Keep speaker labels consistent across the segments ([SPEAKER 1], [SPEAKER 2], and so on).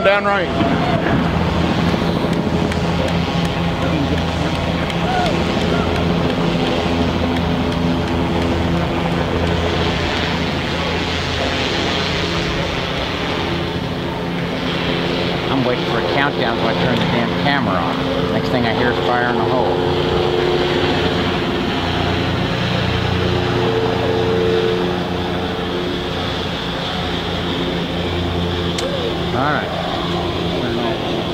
[SPEAKER 1] down right.
[SPEAKER 2] I'm waiting for a countdown so I turn the damn camera on. Next thing I hear is fire in the hole. All right. Turn off.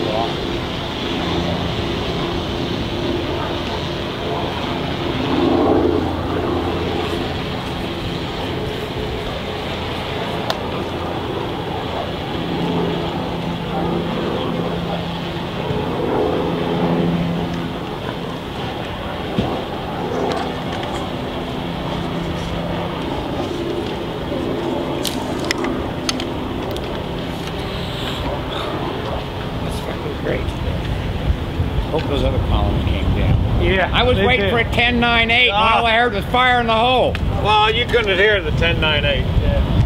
[SPEAKER 2] Great. Hope those other columns came down.
[SPEAKER 3] Yeah.
[SPEAKER 2] I was waiting for a 10.98 and all I heard was fire in the hole.
[SPEAKER 3] Well, you couldn't hear the 10.98. Yeah.